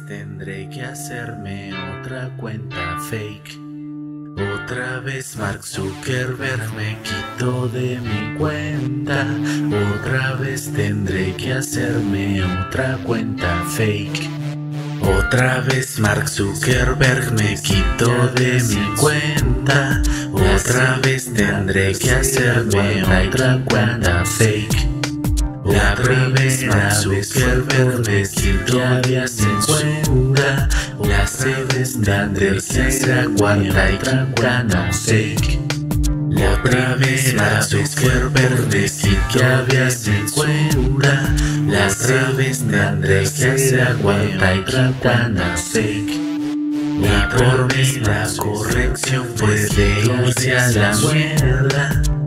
tendré que hacerme otra cuenta fake. Otra vez Mark Zuckerberg me quitó de mi cuenta. Otra vez tendré que hacerme otra cuenta fake. Otra vez Mark Zuckerberg me quitó de mi cuenta. Otra vez tendré que hacerme otra cuenta fake. La primera vez Zuckerberg me quitó de mi cuenta. Las veces tendré que hacer cuenta y cuenta fake. La primera Zuckerberg me quitó de mi cuenta. Las veces tendré que hacer cuenta y cuenta fake. Y por mí la corrección puede irse a la mierda.